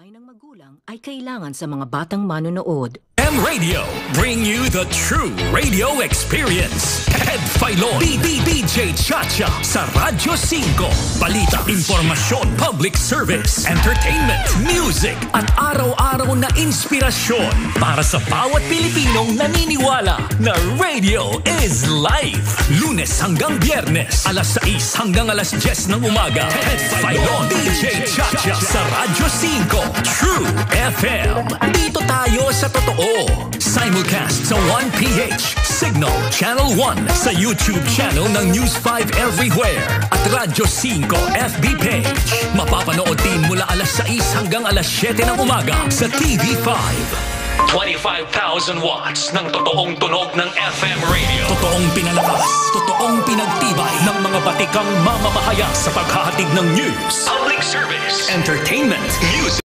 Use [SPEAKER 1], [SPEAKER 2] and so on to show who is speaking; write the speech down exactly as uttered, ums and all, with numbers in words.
[SPEAKER 1] gabay ng magulang ay kailangan sa mga batang manonood.
[SPEAKER 2] M Radio, bring you the true radio experience. Head Failon, B B B J Chacha sa Radyo cinco. Balita, impormasyon, public service, entertainment, music, at araw-araw na inspirasyon para sa bawat Pilipinong naniniwala na radio is life. Lunes hanggang Biyernes, alas sais hanggang alas diyes ng umaga. Head Failon, B J Chacha sa Radyo cinco, True F M. Dito tayo sa totoo. Simulcast sa one P H, Signal Channel one, sa YouTube channel ng News five Everywhere at Radyo cinco F B page. Mapapanood din mula alas sais hanggang alas siyete ng umaga sa T V five. twenty-five thousand watts ng totoong tunog ng F M radio. Totoong pinalakas, totoong pinagtibay ng mga batikang mamamahayag sa paghahatid ng news, public service, entertainment, music,